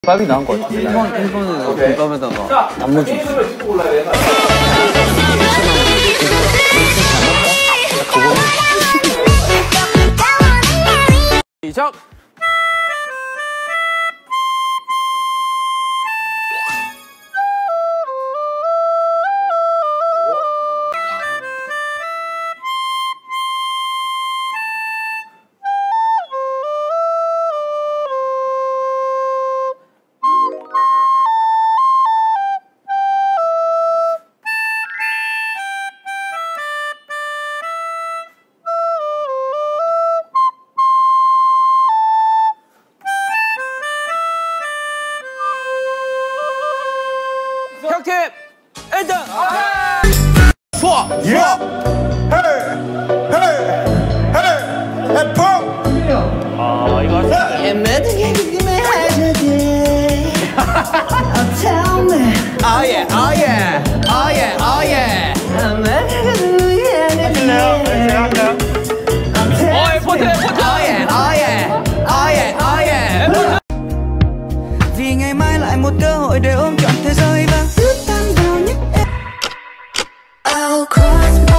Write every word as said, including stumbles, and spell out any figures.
밥이 나은 것 같아. 일본, 일본에서 김밥에다가 단무지 있어. 시작! 혁팀 일 등! 좋아! 예! 헤이! 헤이! 헤이! 해펑! 아 이거 아예 아예 아예 아예 하실래요? 네, 제가 할까요? 어 에포트 에포트 아예 아예 아예 아예 에포트 vì ngày mai lại một cơ hội để ôm trọn thế giới và giữ tan vào những I'll cross